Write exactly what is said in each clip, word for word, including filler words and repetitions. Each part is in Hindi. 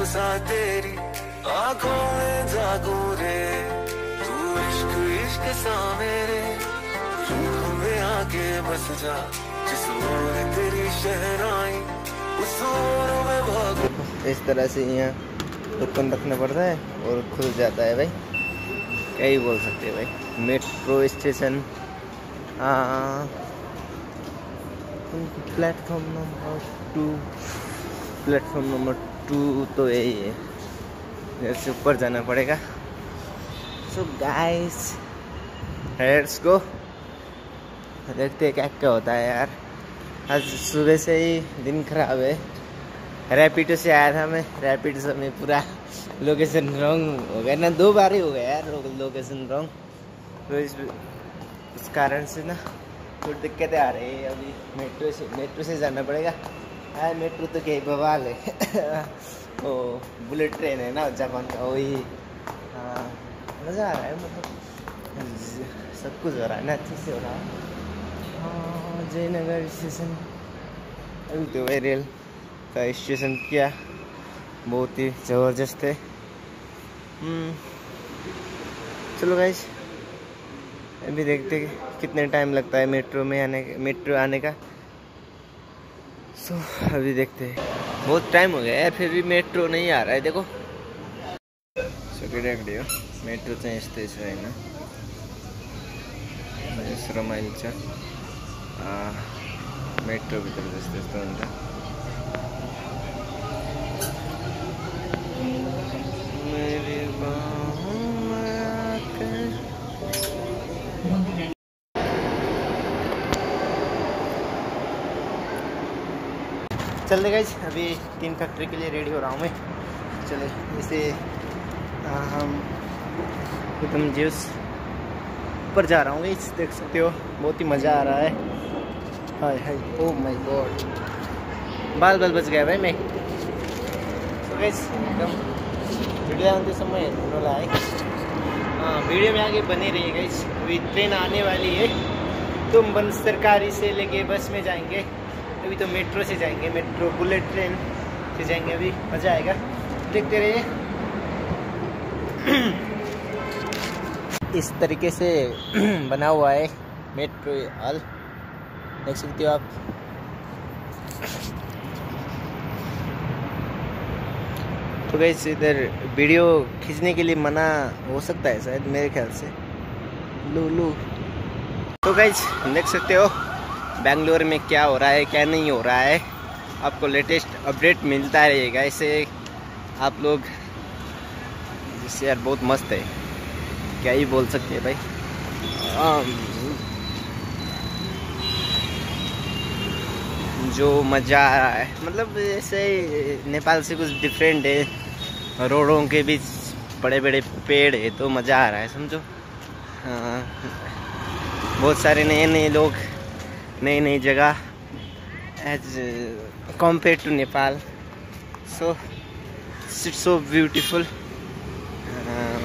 सा तेरी आंखों में जागू रे, तू इश्क इश्क सा मेरे रूह में आके बस जा, जिस ओर तेरी शहनाई उस ओर में भागू। इस तरह से यहाँ ओपन रखना पड़ता है और खुल जाता है भाई, क्या ही बोल सकते हैं भाई। Metro station platform number two, platform number two तो यही है, इधर से ऊपर जाना पड़ेगा। सो गाइस लेट्स गो, देखते हैं क्या क्या होता है यार। आज सुबह से ही दिन खराब है। रैपिडो से आया था मैं, रैपिडो से में पूरा लोकेशन रॉन्ग हो गया ना, दो बार ही हो गया यार लोकेशन रॉन्ग, तो इस इस कारण से ना थोड़ी दिक्कतें आ रही है। अभी मेट्रो से मेट्रो से जाना पड़ेगा यार। मेट्रो तो क्या बवाल है वो बुलेट ट्रेन है ना जापान का, वही हाँ मज़ा आ रहा है, मतलब सब कुछ हो रहा है ना, अच्छे से हो रहा है। हाँ जयनगर स्टेशन, अभी तो वही रेल का स्टेशन किया, बहुत ही ज़बरदस्त है। चलो गाइस अभी देखते हैं कितने टाइम लगता है मेट्रो में आने मेट्रो आने का। सो so, अभी देखते हैं, बहुत टाइम हो गया यार फिर भी मेट्रो नहीं आ रहा है। देखो सगळीकडे मेट्रोचं स्टेशन आहे ना, दुसरं माइलच्या मेट्रो भितर दिसते म्हणता। मेरी बाहों में आकर चल रहे गाइस, अभी तीन फैक्ट्री के लिए रेडी हो रहा हूँ मैं। चले इसे हम एकदम जूस ऊपर जा रहा हूँ गाइस, देख सकते हो बहुत ही मज़ा आ रहा है। हाय हाय ओ माय गॉड, बाल बाल बच गया भाई मैं। तो गाइस एकदम वीडियो आते समय लाइक हाँ वीडियो में आगे बने रहिए गाइस। अभी ट्रेन आने वाली है, तुम बन सरकारी से लेके बस में जाएंगे, अभी तो मेट्रो से जाएंगे, मेट्रो बुलेट ट्रेन से जाएंगे, अभी मज़ा आएगा, देखते रहिए। इस तरीके से बना हुआ है मेट्रो हॉल, देख सकते हो आप। तो गाइस इधर वीडियो खींचने के लिए मना हो सकता है शायद, मेरे ख्याल से। लू लू तो गाइस देख सकते हो बेंगलोर में क्या हो रहा है क्या नहीं हो रहा है, आपको लेटेस्ट अपडेट मिलता रहेगा इसे आप लोग। जिससे यार बहुत मस्त है, क्या ही बोल सकते हैं भाई। जो मज़ा आ रहा है, मतलब ऐसे नेपाल से कुछ डिफरेंट है, रोडों के बीच बड़े बड़े पेड़ है तो मज़ा आ रहा है समझो। हाँ बहुत सारे नए नए लोग, नई नई जगह as compare to Nepal, so it's so beautiful.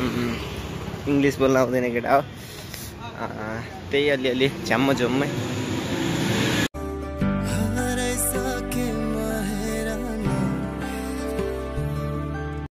English बोलना हुँदैन केटा हो, त्यही अलिअलि झ्याम्म झुम्मै